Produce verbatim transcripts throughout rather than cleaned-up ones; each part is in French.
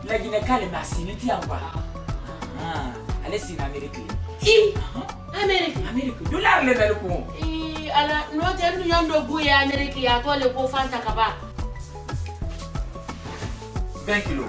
La Guinée calme facilité en bas. Ah, allez c'est l'Amérique. I Amérique. Amérique. Dollar le bel coup. I ala no te nu yando buya Amérique ya to le ko fanta kaba. vingt kilos.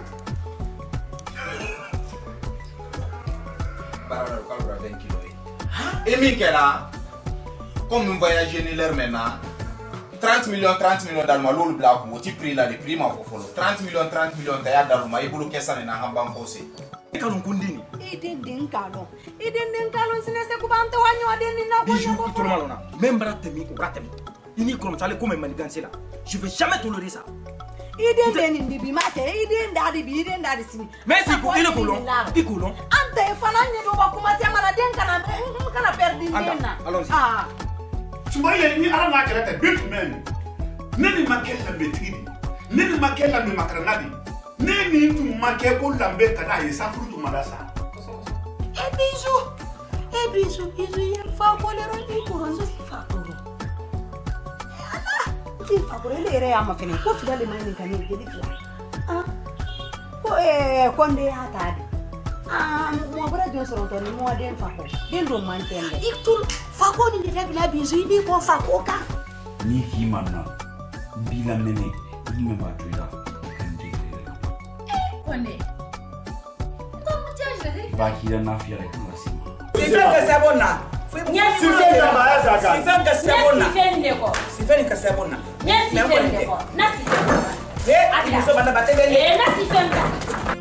Bah alors, quand on a vingt kilos. Et Mikela, comme nous voyageons l'heure maintenant, trente millions, trente millions d'Alma, l'eau le black, tu prix là, les prix m'a follow. trente millions, trente millions d'Alma, il faut que ça n'a pas passé. Et quand on continue. Ide dinkalo. Ide dinkalo sinese kubante wanyo adeni na bijou tout le monde là. Même bratemi ou bratemi. Ini comme ça les comme manigancé là. Je vais jamais tolérer ça. Ide deni ndibi mate, ide ndadi bi, ide ndadi sini. Mais c'est pour il est colon. Il colon. Ante fananye do bakuma tiama na den kana kana perdi nena. Allons-y. Ah. Tuma ye ni ala na kala ta bit men. Neni makela betini. Neni makela mi makranadi. Neni tu makeko lambe kada ye safru tu madasa. E bijou. E bijou, bijou ye fa kolero ni kuranzo fa koro. Ala, ti fa koro le re ama fene ko fi dale mani kan ni gidi fla. Ah. Ko e konde ya tadi. Ah, mo bra jo soro to ni mo den fa ko. Den do man tende. Iktul fa ko ni de bila bijou ni ko fa ko ka. Ni ki manna. Bila mene, ni me ba tuida. Konde. Ko mu tiaje de. Va qui na fiere con la sima. Si fait que c'est bon là. Si fait la base à gars. Si fait que c'est bon là. Si fait ne ko. Si fait que c'est bon là. Si fait ne ko. Na si fait. Eh, il faut banda batele. Eh, na si fait ka.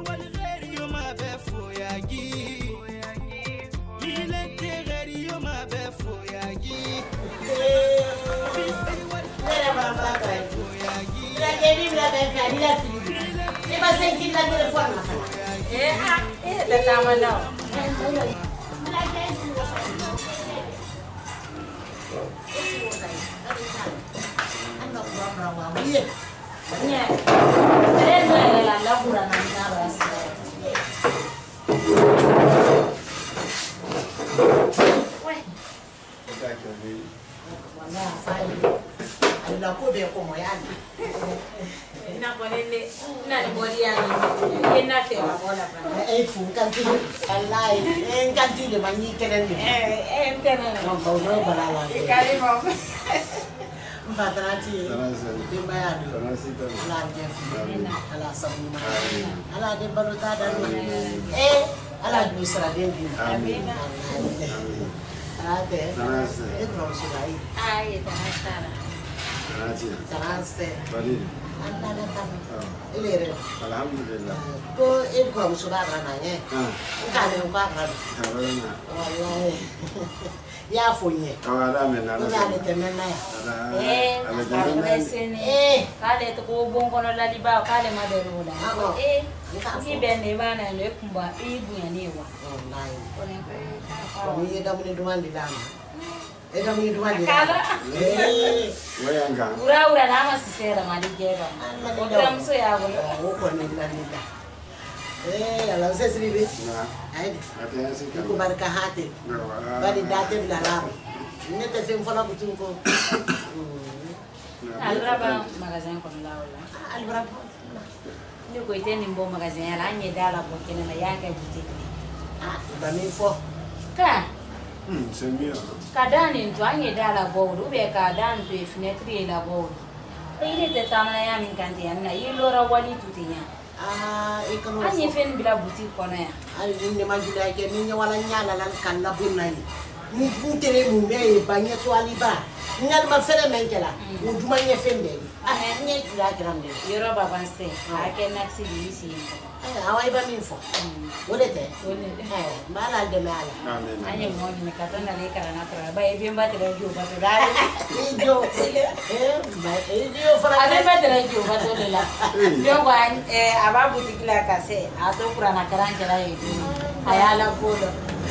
Eh, ah, eh, la tama now. Yeah. Eso es la locura nada. La cobe como yani. Na ponele na bodiani. Ina fe la bola para. Eh fu kanti. Wallahi, eh kanti de mani kenen. Eh, eh kenen. No ko no balala. Kali mo. Mfatrati. Dimba ya do. La jefi. Ala sabuna. Ala de balota da. Eh, ala du sra de. Amin. Ate. Eh no sugai. Ai, ta stara. Sanase. Valide. Anda datang. Ilere. Alhamdulillah. Ko e ko sudah rananya. Ah. Kale ko ran. Alhamdulillah. Wallahi. Ya fonye. Awara mena. Ina le temena ya. Eh, kale sene. Eh, kale to ko bongo no laliba kale maderola. Eh, ki bende bana le kumba ibu ya newa. Wallahi. Ko ni da mun duman dilama. Eda mimi duwani. Eh. Wayanga. Ura ura na masisera maligera. Ura mso yabo. Uko ni ndani. Eh, ala sasa hivi. Na. Aidi. Atasi kan. Ko barka hate. Bali date bila laro. Nete fe mfana kutungo. Albraba magazin kono la wala. Albraba. Ni ko iteni mbo magazin ala nye dala ko kene na yake boutique. Ah, ba mi fo. Ka. Hmm, c'est mieux. Kadani ndo anye dala bawdu be kadani to fenêtre la bawdu. Ile te tamana ya min kanti yanna yilora wali tutinya. Ah, ikano. Anye fen bila boutique kono ya. Ari ni majula ke ni wala nyala lan kan la bunai. Mu buntere mu me banye to aliba. Nyal ma fere menkela. Mu duma nye fende. Ah, nye dira gramde. Yoro babanse. Ake naksi bisi. Ah, awai ba min fo. Wolete. Wolete. Eh, bala de mala. Amen. Anye mo ni katana le karana tra. Ba ebi mba tere jo ba to dai. Ijo. Eh, ba ijo fara. Ade ba tere jo ba to lela. Jo ba eh aba boutique la kase. Ato kurana karanja la ebi. Ayala kodo.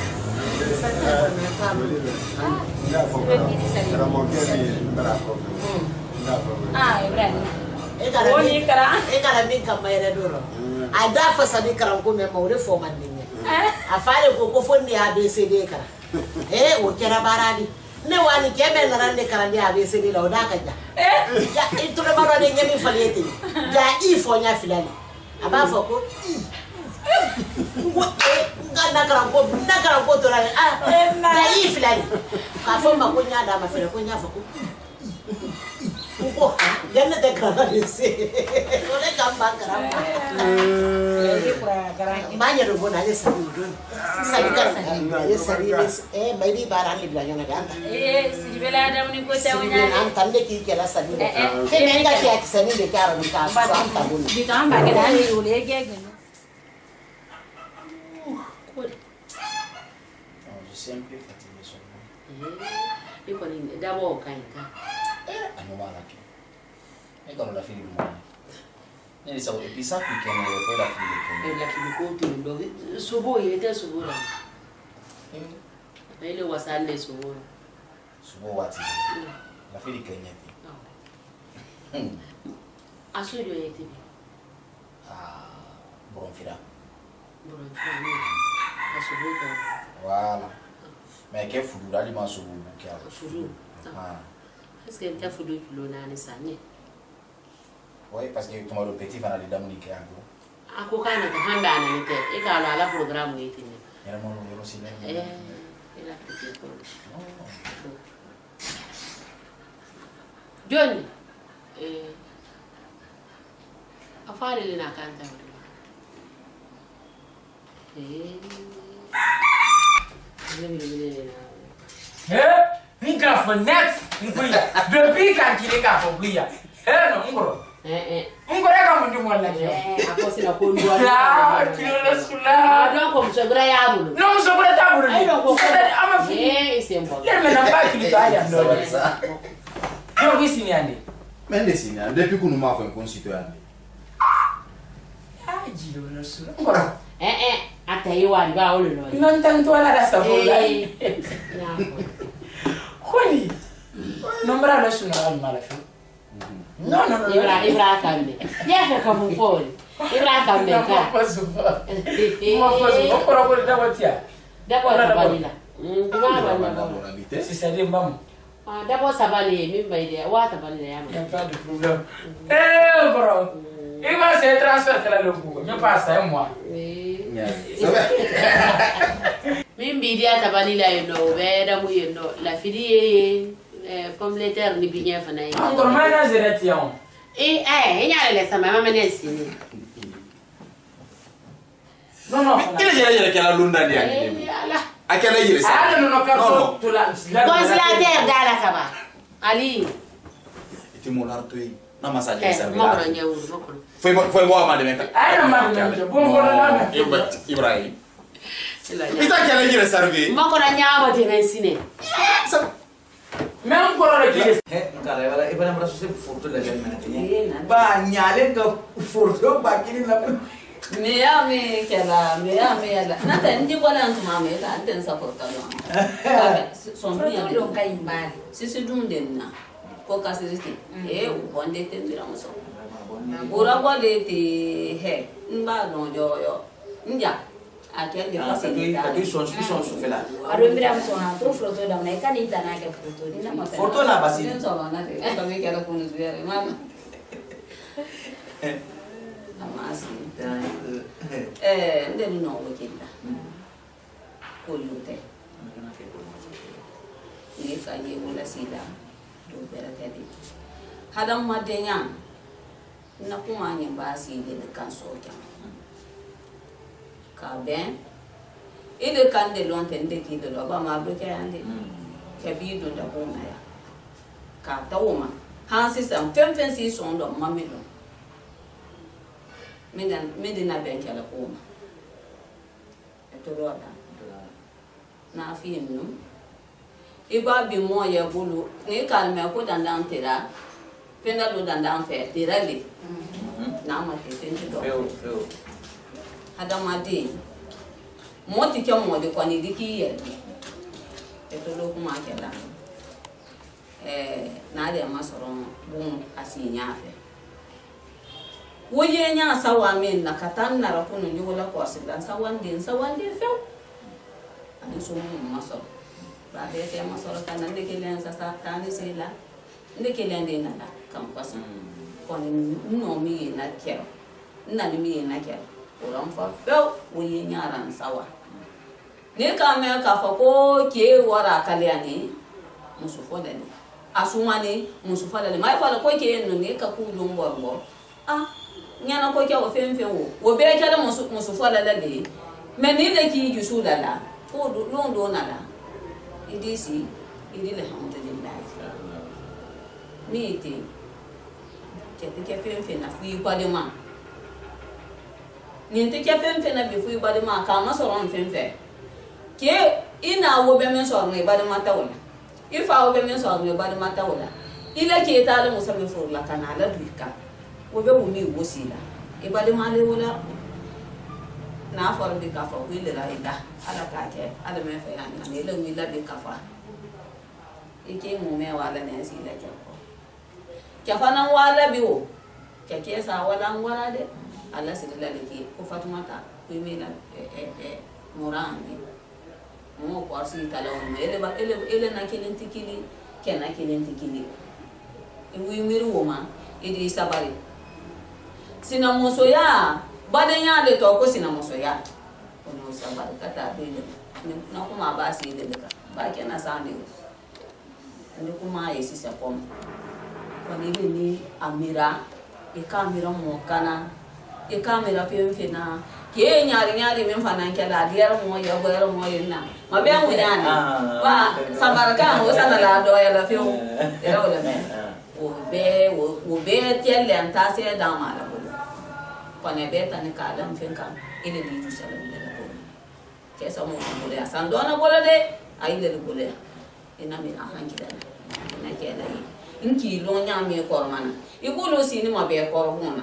Ah, Ibrahim. Oni kara. E kara min kamera duro. Ada fasadi karam ko me mawre fo man ninye. Afale ko ko fondi A B C D kara. Eh o kera baradi. Ne wani kebe na rande kara ndi A B C D la odaka ja. Eh ya itule maro de nyemi falete. Ja ifo nya filani. Aba fo ko Ngana karampo, na karampo to la. Ah, na if la. Ka fo ma ko nya da ma fere ko nya fa ko. Ko ganna te karama se. Ole kamba karama. Eh, pra karama. Manya ro bona le sabi do. Sabi ka sabi. Ye sabi eh mai di bara li bla nya ga. Eh, si bela da ni ko ta wonya. An tande ki ke la sabi. Ke menga ki ak sabi de ka ro ka so an ta bona. Di ta ba ke da ni ole ge ge. Sempre fatigué seulement. Eh, iko ni dabo kan ka. Eh, ano mala ke. E quando la fine du mois. Ne sa e pisa qui che ne foi la fine che. E la fine ko to ndo sobo yete sobo la. Ele wasande sobo. Sobo wati. La fine che nyati. Hmm. Aso do yete. Ah, bon fira. Bon fira. Aso do ko. Voilà. Mais que fudu dali ma sobo bukia. Fudu. Ah. Est-ce que tu as fudu kilo na ni sanye? Oui, parce que tu m'as le petit fan de Dominique Ango. Ako kana ta handa na nite. E ka ala program ni tini. Era mo lo yero sile. Eh, ela petit ko. Johnny. Eh. Afale le na kanta. Eh. Eh, minka for next. Depuis quand il est capable de briller. Eh non, ngoro. Eh eh. Ngoro ka mundu mo la. Eh, ako sina ko ndwa. Ah, kilo la sula. Don't come so bra ya bulu. Non, so bra ta bulu. Ai no ko. Ama fi. Eh, isembo. Le me na ba kilo ta ya ndo. Yo wisi ni ande. Mende sini, depuis que nous m'avons fait un concitoyen. Ah, jilo la sula. Ngoro. Eh eh, ata yiwa ba ulu no. Non tanto la da sta folla. Koni. Non bra la sula al mala fi. No, no, no. Ibra, Ibra kambe. Ya ka kamu fori. Ibra kambe ka. Ma posso fa. Ma posso. O kora ko da watia. Dabo sabalila. Mm, diba ba na. Si c'est des mbam. Ah, dabo sabali mi baide. Wa sabalila ya ma. Pas de problème. Eh, bro. Il va se transférer que la longue. Je passe à moi. Eh. Ça va? Min bidia sabalila yo be da mu yo la fidi eh comme l'éther ni bien fana yi. Encore mal na zeretian. Eh eh, nya le sama mama ne sini. Non non. Il est déjà qu'elle a l'onda dia. À quelle heure il est ça? Ah non non non. Tu la. Consulateur dala kaba. Ali. Et mon arto yi. Na massage Eh, ça. mo ko nyawu, mo ko. Foi foi moi ma de mec. Ah non ma. Bon bon là. Ibrahim. Ita quelle heure il est servi? Mo ko nyawu te men sine. Mais encore le qui. Eh, cara, ela ela lembra só foto da gente. Ba nyale ko foto ba kini la. Me ya me kela, me ya me ya. Na ta ndi bola ntuma me ta den support no. Son bien don kai mbali. Sisi dum den na. Ko kasiriti. Eh, u bonde tendira mo so. Ora gole te he. Mba no yo yo. Nja. Aquele de você aqui são os são os fela. Aro mira mo ha to foto da na ka ni ta na ke foto ni na mo. Foto na basi. Den so na te. Ka me kela ko nos ver. Mama. Amasi. Eh, ndeni no wekenda. Ko yute. Ni ka ye wala sida. Do bera kedi. Hadam madenya. Na kuma nyi basi de kan so kya. Ka ben. Ile kan de lonte ndeki de lo ba ma be ka ande. Ke bi do da ko na ya. Ka tawuma. Hansi sam femfen si so ndo mamelo. Medan medina ben kala ko ma. To do da. Na fi nu. Iba bi mo ya bulu. Ni kan me ko dandan tera. Penda do dandan fe tera le. Na ma te tenti do. Feu, feu. Adamade. Mo ti ke mo de kwani diki ye. E to do kuma kala. Eh, na de ma soron bum asinya fe. Woye nya sawa men na katan na rakunu ni wala ko asidan sawan din sawan din fe. Ani so mo masoro. Ba de te masoro tan de kelen sa sa tan se la. De kelen de na la kam kwasa. Ko ni no mi na kero. Na ni mi na kero. Orang fa feu wo ye nyaran sawa ne ka me ka fa ko ke wara kaliani musu foda ni asumani musu foda ni mai fa ko ke no ne ka ku dum borbo ah nyana ko ke o fen fen wo wo be ke da musu musu foda la le me ni de ki ju su la la ko do no do na la idisi idi alhamdulillah mi ti ke ke fen fen na fu kwa de ma Ninti ke fen fen na bi fu ibadi ma ka ma soron fen fen ke ina wo be men soron ibadi ma tawla ifa wo be men soron ibadi ma tawla ila ke ta le musa me fu la kana la duka wo be wo mi wo sila ibadi ma le wala na for bi ka fa wi le la ida ala ka ke ala me fa ya na le wi la bi ka fa ike mu me wala ne sila ke ko ke fa nan wala bi wo ke ke sa wala ngwara de Allah sedela lagi ko Fatumata ko mena eh eh morandi mo ko arsi tala on ele ba ele ele na kelen tikili kena kelen tikili wi miru woma idi sabari sina mosoya badanya le to ko sina mosoya ono sabari kata bele na kuma ba si le ka ba kena sande ni kuma yesi sa kom ko ni ni amira e kamera mo kana e kamera pe mfina ke nyari nyari men fana kala diar mo yo go mo yina ma be mu dana wa sabaraka mo sana la do ya la fiu era wala me o be o be tiele anta se da mala ko ko ne be tan kala mfinka ile di ju sala le la ko ke sa mo mo le san do na bola de ai le ko le ina mi na hanki da na ke la yi inki lo nya mi ko mana ibulo sini ma be ko bona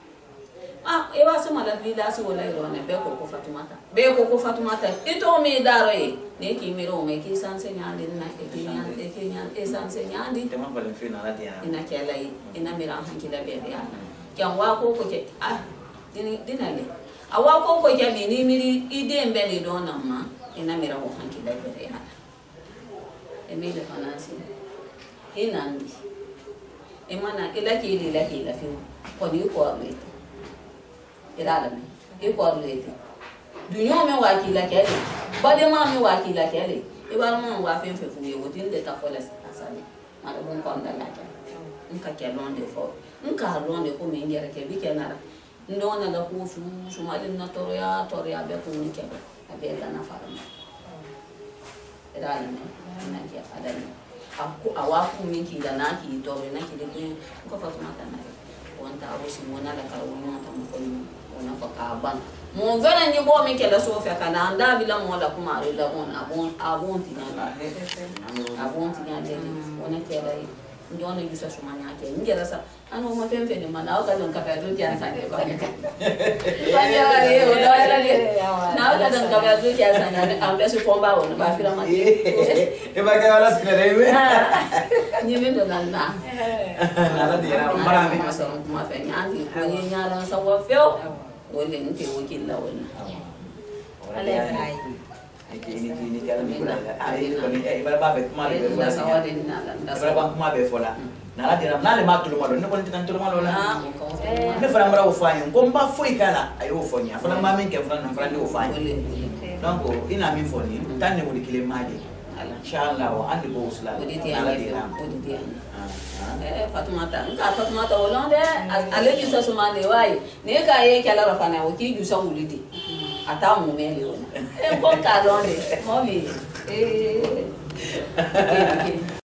ah ewa sama la vida si wala irone be ko ko Fatumata be ko ko Fatumata ito mi daro e ne ki mi ro me ki san segnandi na e ki nya e ki nya e san segnandi te ma vale fina la dia ina ke lai ina mi ran hanki la be ya kyan wa ko ko ke ah dini dinale awa ko ko ke mi ni mi ide mbe ni do na ma ina mi ran hanki la be ya e mi le fanasi inandi e mana ila ki ila ki la fi ko ni ko mi irada me e ko lete dunyo me wa ki la kele bade ma me wa ki la kele e ba mo wa fen fe fu ye wotin de ta fola asali ma do bon kon da la ke nka ke londe fo nka londe ko me ndere ke bi ke nara ndona da ko su su ma na toria toria be ko ni ke ba be la na fara irada me na ke adani aku awaku minki da na ki to na ki de ko Fatumata na wanta arusi mona la karuna ta mo ko na fakabang mo vena ni bo mi kela so fe kana anda bila mo la kuma re la bon abon abon ti na abon ti na de ona kela yi ndona yusa shumanya ke ngera sa ano ma pempe ni mana ka don ka pe do kya sa de ba ba ya re o da la de na ka don ka pe do kya sa na ambe su pomba o ba fira ma e ba ka wala skere we ni me do na na na la dia mara mi ma so ma fe nyandi ko ni nyala sa wa feo wole nte wokilla wala ale ai ini ini kala mi kula ai ko ni e ba ba be kuma be fola sa wadi na la ba ba kuma be fola na la dira na le ma tulu malo ne ko ni tan tulu malo la ne fara mara o fanyi ko mba foi kala ay o fonya fara ma min ke fara na fara ni o fanyi donc ina min foni tan ne wodi kile maade inshallah wa andi bo usla woditi ala dira woditi eh Fatumata ka Fatumata olonde ale ju sa sumande wai ne ka ye kala rafana o ki ju sa wulidi ata mu mele wona e ko ka londe mo mi eh